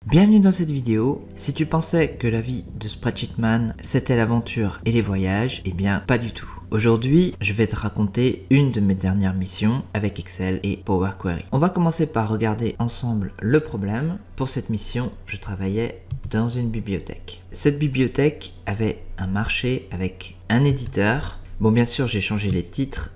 Bienvenue dans cette vidéo. Si tu pensais que la vie de Spreadsheetman c'était l'aventure et les voyages, eh bien pas du tout. Aujourd'hui, je vais te raconter une de mes dernières missions avec Excel et Power Query. On va commencer par regarder ensemble le problème. Pour cette mission, je travaillais dans une bibliothèque. Cette bibliothèque avait un marché avec un éditeur. Bon, bien sûr, j'ai changé les titres.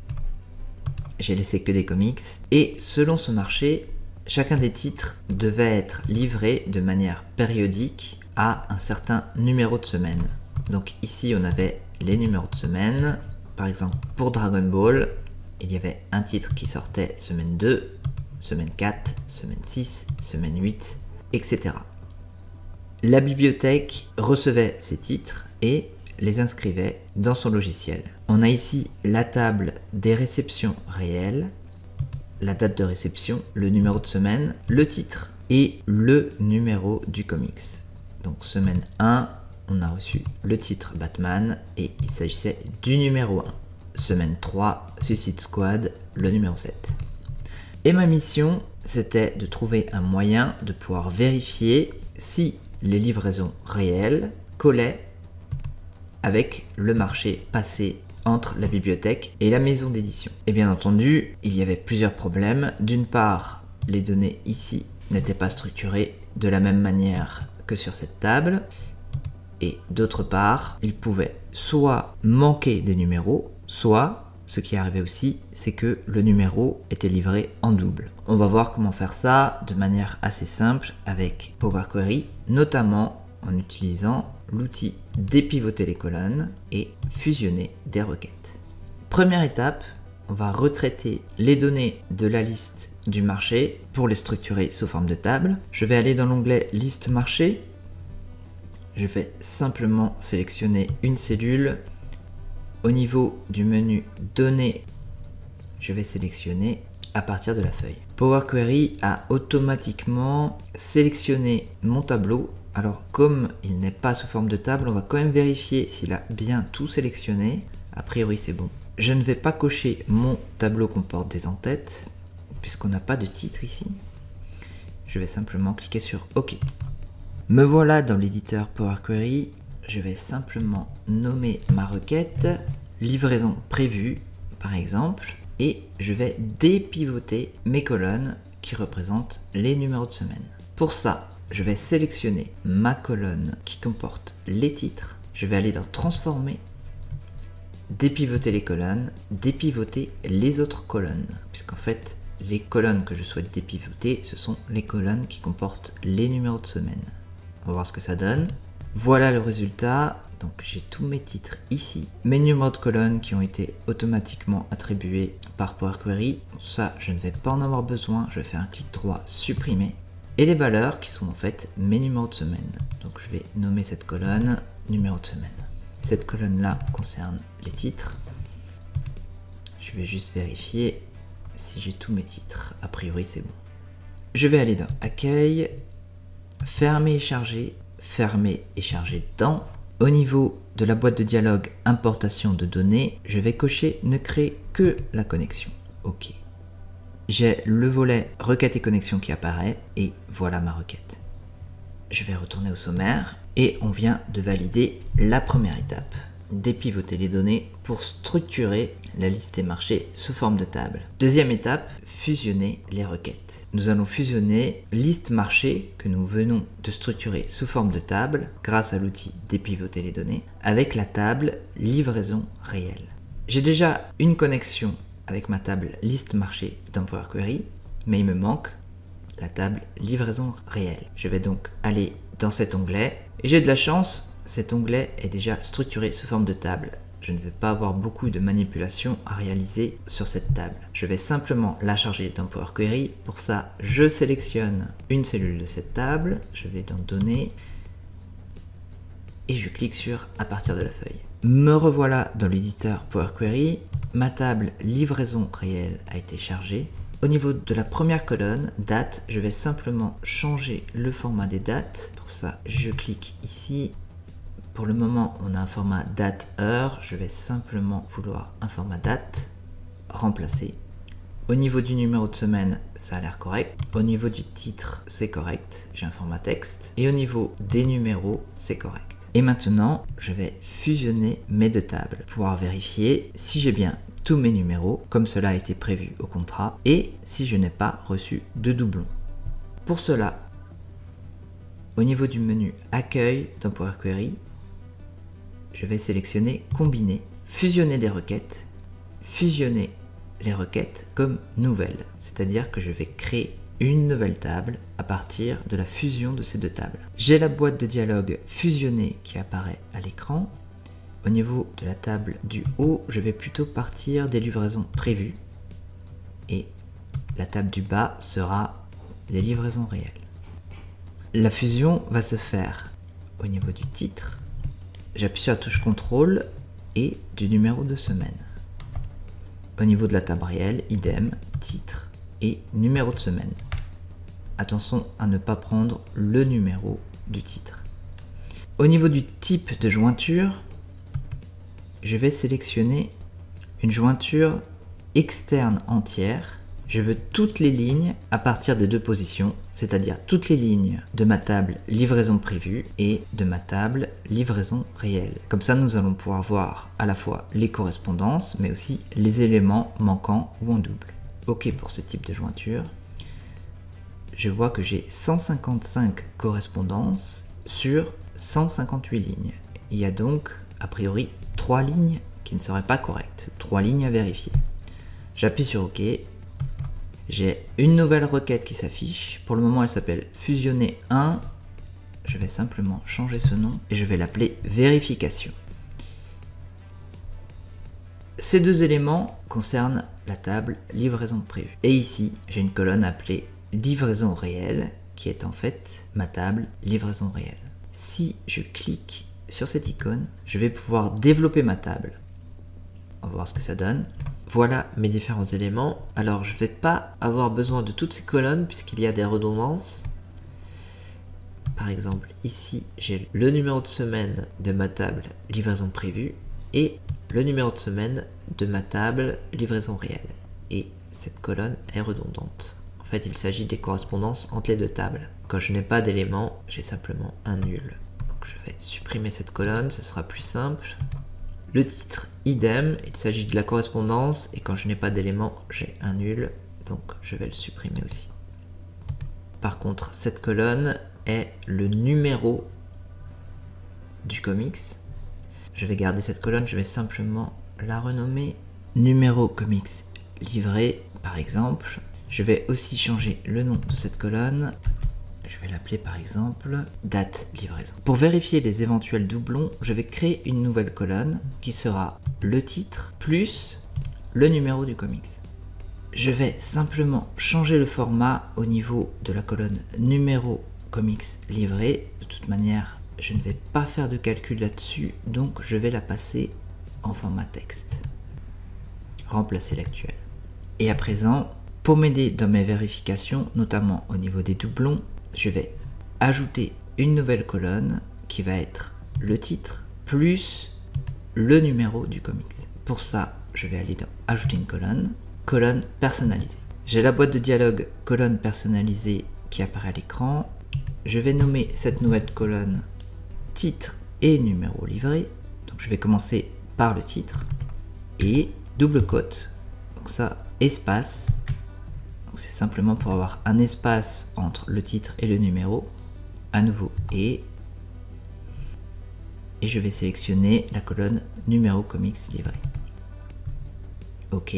J'ai laissé que des comics. Et selon ce marché, chacun des titres devait être livré de manière périodique à un certain numéro de semaine. Donc ici, on avait les numéros de semaine. Par exemple, pour Dragon Ball, il y avait un titre qui sortait semaine 2, semaine 4, semaine 6, semaine 8, etc. La bibliothèque recevait ces titres et les inscrivait dans son logiciel. On a ici la table des réceptions réelles, la date de réception, le numéro de semaine, le titre et le numéro du comics. Donc semaine 1, on a reçu le titre Batman et il s'agissait du numéro 1. Semaine 3, Suicide Squad, le numéro 7. Et ma mission, c'était de trouver un moyen de pouvoir vérifier si les livraisons réelles collaient avec le marché passé entre la bibliothèque et la maison d'édition. Et bien entendu, il y avait plusieurs problèmes. D'une part, les données ici n'étaient pas structurées de la même manière que sur cette table. Et d'autre part, il pouvait soit manquer des numéros, soit, ce qui arrivait aussi, c'est que le numéro était livré en double. On va voir comment faire ça de manière assez simple avec Power Query, notamment en utilisant l'outil dépivoter les colonnes et fusionner des requêtes. Première étape, on va retraiter les données de la liste du marché pour les structurer sous forme de table. Je vais aller dans l'onglet liste marché. Je vais simplement sélectionner une cellule. Au niveau du menu données, je vais sélectionner à partir de la feuille. Power Query a automatiquement sélectionné mon tableau. Alors comme il n'est pas sous forme de table, on va quand même vérifier s'il a bien tout sélectionné. A priori c'est bon. Je ne vais pas cocher mon tableau comporte des en-têtes, puisqu'on n'a pas de titre ici. Je vais simplement cliquer sur OK. Me voilà dans l'éditeur Power Query. Je vais simplement nommer ma requête, livraison prévue par exemple, et je vais dépivoter mes colonnes qui représentent les numéros de semaine. Pour ça, je vais sélectionner ma colonne qui comporte les titres. Je vais aller dans Transformer, dépivoter les colonnes, dépivoter les autres colonnes. Puisqu'en fait, les colonnes que je souhaite dépivoter, ce sont les colonnes qui comportent les numéros de semaine. On va voir ce que ça donne. Voilà le résultat. Donc j'ai tous mes titres ici. Mes numéros de colonnes qui ont été automatiquement attribués par Power Query. Ça, je ne vais pas en avoir besoin. Je vais faire un clic droit, supprimer. Et les valeurs qui sont en fait mes numéros de semaine. Donc je vais nommer cette colonne numéro de semaine. Cette colonne là concerne les titres. Je vais juste vérifier si j'ai tous mes titres. A priori c'est bon. Je vais aller dans Accueil, Fermer et charger, Fermer et charger dans. Au niveau de la boîte de dialogue Importation de données, je vais cocher Ne créer que la connexion. OK. J'ai le volet requête et connexion qui apparaît et voilà ma requête. Je vais retourner au sommaire et on vient de valider la première étape, dépivoter les données pour structurer la liste des marchés sous forme de table. Deuxième étape, fusionner les requêtes. Nous allons fusionner liste marché que nous venons de structurer sous forme de table grâce à l'outil dépivoter les données avec la table livraison réelle. J'ai déjà une connexion avec ma table liste marché dans Power Query, mais il me manque la table livraison réelle. Je vais donc aller dans cet onglet et j'ai de la chance, cet onglet est déjà structuré sous forme de table. Je ne vais pas avoir beaucoup de manipulations à réaliser sur cette table. Je vais simplement la charger dans Power Query. Pour ça, je sélectionne une cellule de cette table, je vais dans Données et je clique sur à partir de la feuille. Me revoilà dans l'éditeur Power Query. Ma table livraison réelle a été chargée. Au niveau de la première colonne, date, je vais simplement changer le format des dates. Pour ça, je clique ici. Pour le moment, on a un format date-heure. Je vais simplement vouloir un format date. Remplacer. Au niveau du numéro de semaine, ça a l'air correct. Au niveau du titre, c'est correct. J'ai un format texte. Et au niveau des numéros, c'est correct. Et maintenant, je vais fusionner mes deux tables pour pouvoir vérifier si j'ai bien tous mes numéros, comme cela a été prévu au contrat, et si je n'ai pas reçu de doublons. Pour cela, au niveau du menu Accueil dans Power Query, je vais sélectionner Combiner, fusionner des requêtes, fusionner les requêtes comme nouvelles, c'est-à-dire que je vais créer une nouvelle table à partir de la fusion de ces deux tables. J'ai la boîte de dialogue fusionnée qui apparaît à l'écran. Au niveau de la table du haut, je vais plutôt partir des livraisons prévues et la table du bas sera les livraisons réelles. La fusion va se faire au niveau du titre. J'appuie sur la touche CTRL et du numéro de semaine. Au niveau de la table réelle, idem, titre et numéro de semaine. Attention à ne pas prendre le numéro du titre. Au niveau du type de jointure, je vais sélectionner une jointure externe entière. Je veux toutes les lignes à partir des deux positions, c'est-à-dire toutes les lignes de ma table livraison prévue et de ma table livraison réelle. Comme ça, nous allons pouvoir voir à la fois les correspondances, mais aussi les éléments manquants ou en double. OK pour ce type de jointure. Je vois que j'ai 155 correspondances sur 158 lignes. Il y a donc, a priori, 3 lignes qui ne seraient pas correctes, 3 lignes à vérifier. J'appuie sur OK. J'ai une nouvelle requête qui s'affiche. Pour le moment, elle s'appelle fusionner 1. Je vais simplement changer ce nom et je vais l'appeler vérification. Ces deux éléments concernent la table livraison prévue. Et ici, j'ai une colonne appelée livraison réelle qui est en fait ma table livraison réelle. Si je clique sur cette icône, je vais pouvoir développer ma table. On va voir ce que ça donne. Voilà mes différents éléments. Alors je ne vais pas avoir besoin de toutes ces colonnes puisqu'il y a des redondances. Par exemple ici j'ai le numéro de semaine de ma table livraison prévue et le numéro de semaine de ma table livraison réelle. Et cette colonne est redondante. En fait il s'agit des correspondances entre les deux tables. Quand je n'ai pas d'éléments, j'ai simplement un nul. Donc je vais supprimer cette colonne, ce sera plus simple. Le titre, idem, il s'agit de la correspondance et quand je n'ai pas d'éléments, j'ai un nul, donc je vais le supprimer aussi. Par contre, cette colonne est le numéro du comics. Je vais garder cette colonne, je vais simplement la renommer numéro comics livré, par exemple. Je vais aussi changer le nom de cette colonne. Je vais l'appeler par exemple date livraison. Pour vérifier les éventuels doublons, je vais créer une nouvelle colonne qui sera le titre plus le numéro du comics. Je vais simplement changer le format au niveau de la colonne numéro comics livré. De toute manière, je ne vais pas faire de calcul là-dessus, donc je vais la passer en format texte. Remplacer l'actuel. Et à présent, pour m'aider dans mes vérifications, notamment au niveau des doublons, je vais ajouter une nouvelle colonne qui va être le titre plus le numéro du comics. Pour ça, je vais aller dans ajouter une colonne personnalisée. J'ai la boîte de dialogue colonne personnalisée qui apparaît à l'écran. Je vais nommer cette nouvelle colonne titre et numéro livré. Donc je vais commencer par le titre et double quote. Donc ça, espace. C'est simplement pour avoir un espace entre le titre et le numéro. À nouveau et je vais sélectionner la colonne numéro comics livré. OK.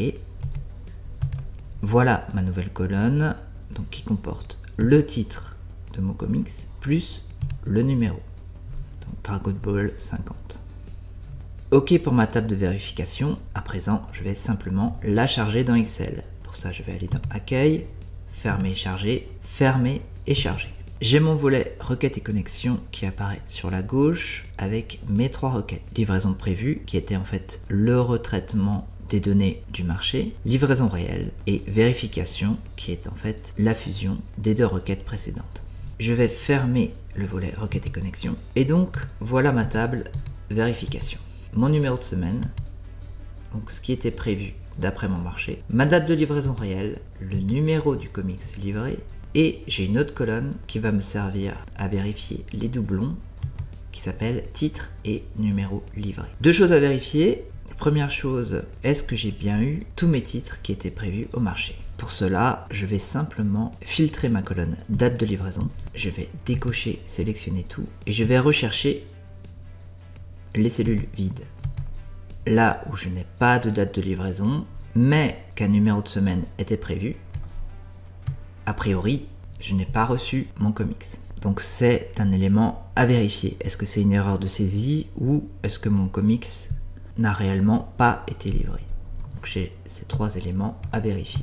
Voilà ma nouvelle colonne donc qui comporte le titre de mon comics plus le numéro. Donc Dragon Ball 50. OK pour ma table de vérification. À présent, je vais simplement la charger dans Excel. Pour ça, je vais aller dans Accueil, Fermer et charger. J'ai mon volet requêtes et connexions qui apparaît sur la gauche avec mes 3 requêtes. Livraison prévue, qui était en fait le retraitement des données du marché, livraison réelle et vérification, qui est en fait la fusion des 2 requêtes précédentes. Je vais fermer le volet requêtes et connexions et donc voilà ma table vérification. Mon numéro de semaine, donc ce qui était prévu d'après mon marché, ma date de livraison réelle, le numéro du comics livré, et j'ai une autre colonne qui va me servir à vérifier les doublons qui s'appelle titre et numéro livré. Deux choses à vérifier. Première chose, est-ce que j'ai bien eu tous mes titres qui étaient prévus au marché? Pour cela, je vais simplement filtrer ma colonne date de livraison. Je vais décocher, sélectionner tout et je vais rechercher les cellules vides. Là où je n'ai pas de date de livraison, mais qu'un numéro de semaine était prévu, a priori, je n'ai pas reçu mon comics. Donc c'est un élément à vérifier. Est-ce que c'est une erreur de saisie ou est-ce que mon comics n'a réellement pas été livré? Donc j'ai ces trois éléments à vérifier.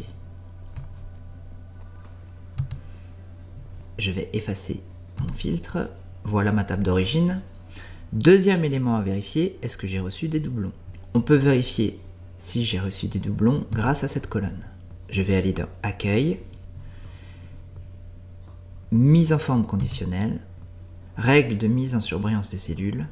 Je vais effacer mon filtre. Voilà ma table d'origine. Deuxième élément à vérifier, est-ce que j'ai reçu des doublons? On peut vérifier si j'ai reçu des doublons grâce à cette colonne. Je vais aller dans Accueil, Mise en forme conditionnelle, Règles de mise en surbrillance des cellules,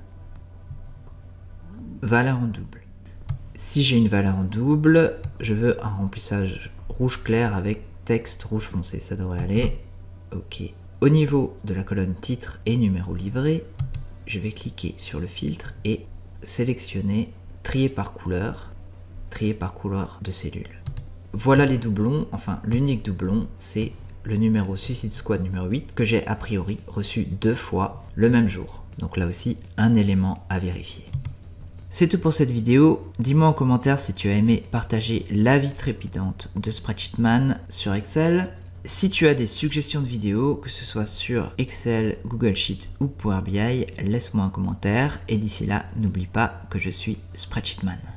Valeur en double. Si j'ai une valeur en double, je veux un remplissage rouge clair avec texte rouge foncé. Ça devrait aller. OK. Au niveau de la colonne titre et numéro livré, je vais cliquer sur le filtre et sélectionner trier par couleur de cellules. Voilà les doublons. Enfin, l'unique doublon, c'est le numéro Suicide Squad numéro 8 que j'ai a priori reçu 2 fois le même jour. Donc là aussi, un élément à vérifier. C'est tout pour cette vidéo. Dis-moi en commentaire si tu as aimé partager la vie trépidante de Spreadsheetman sur Excel. Si tu as des suggestions de vidéos, que ce soit sur Excel, Google Sheet ou Power BI, laisse-moi un commentaire. Et d'ici là, n'oublie pas que je suis Spreadsheetman.